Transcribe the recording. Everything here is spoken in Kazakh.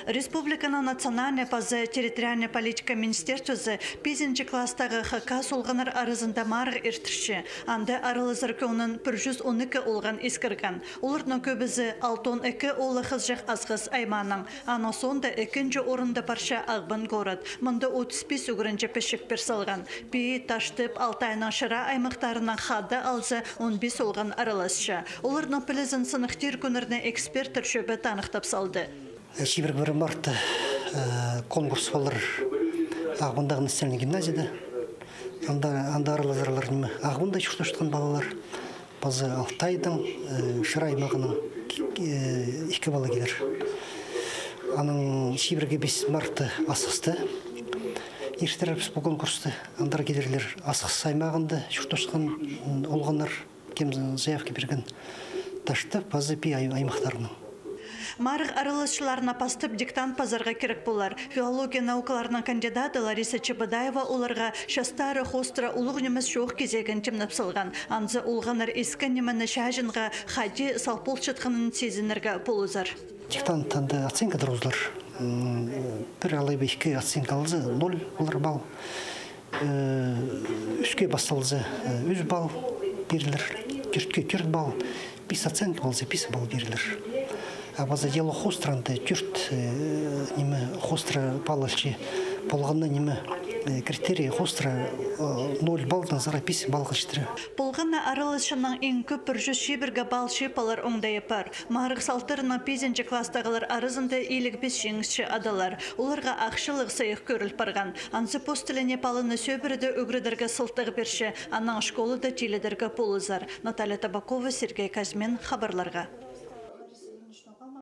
Республиканың национальный пазы территориальная политика министерствосы 5 класстағы хаққа солғанар арызында марық ертіші. Анды арылызыр көңінің 112 олған ескірген. Олардың көбізі 6-2 олы қызжақ азғыз айманың. Ана сонда 2-нче орында парша ағбын город. Мұнда 35 үгірінче пішік персалған. Бей таштып 6 айның шыра аймақтарының қады алзы 15 олған арылызшы. Олардың пілізін сынықтер күніріне эксперттер шөбі танықтап салды. Шибір марта конкурс болыр ағбындағын істеріне гимназияда. Анда арылызырлар неме ағбында шүртіштіған балалар. Базы Алтайдың шыра аймағының 2 бала келер. Аның шибірге 5 марта асықсты. Ештер бұл конкурсты андар келерлер асықсы аймағында шүртіштіған олғанар кем заявки берген ташты базы бей аймақтарының. Марық арылысшыларына пастып диктант пазарға керек болар. Филология наукаларының кандидаты Лариса Чебадаева оларға шастары хостра улық неміз шоқ кезеген темнапсылған. Анзы олғанар ескі немені шәжінға хади салпол шытқынын сезінерге полузар. Диктанттанды оценка дұрызлар. Бір алайбы 2 оценка алызы 0 олар бал. Үшке басталызы 3 бал берілер. 4 бал. 5 оценка болызы 5 бал берілер. Абаза дело хостранды түрт неме хостра балалчы болғанна неме критерий хостра 0 балдан зара 5 бал кыштыры. Болғанна арылышының ең көп 101 бал шипалар оңдайыпар. Марық салтырының 5 класстағылар арызында 55 жеңісші адалар. Оларға ақшылық сайық көріл барған. Ансы постілі Непалыны сөбірді өгірдерге сылтығы берші. Анның школы да теледерге полызар. Наталья Табакова, Сергей Казмен, хабарларға.